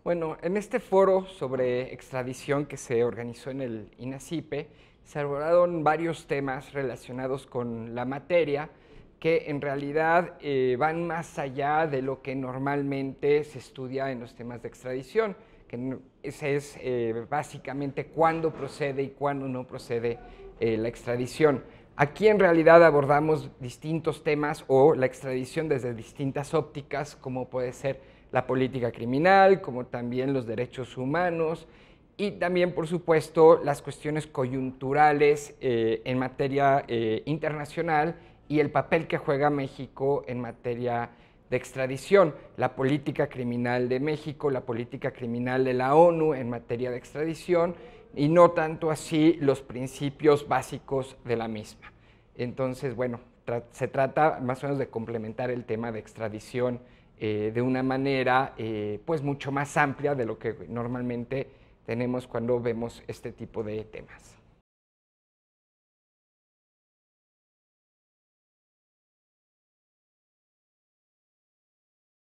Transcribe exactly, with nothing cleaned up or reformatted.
Bueno, en este foro sobre extradición que se organizó en el INACYPE, se abordaron varios temas relacionados con la materia que en realidad eh, van más allá de lo que normalmente se estudia en los temas de extradición, que no, ese es eh, básicamente cuándo procede y cuándo no procede eh, la extradición. Aquí en realidad abordamos distintos temas o la extradición desde distintas ópticas, como puede ser la política criminal, como también los derechos humanos y también, por supuesto, las cuestiones coyunturales eh, en materia eh, internacional y el papel que juega México en materia de extradición, la política criminal de México, la política criminal de la ONU en materia de extradición y no tanto así los principios básicos de la misma. Entonces, bueno, tra se trata más o menos de complementar el tema de extradición eh, de una manera eh, pues mucho más amplia de lo que normalmente tenemos cuando vemos este tipo de temas.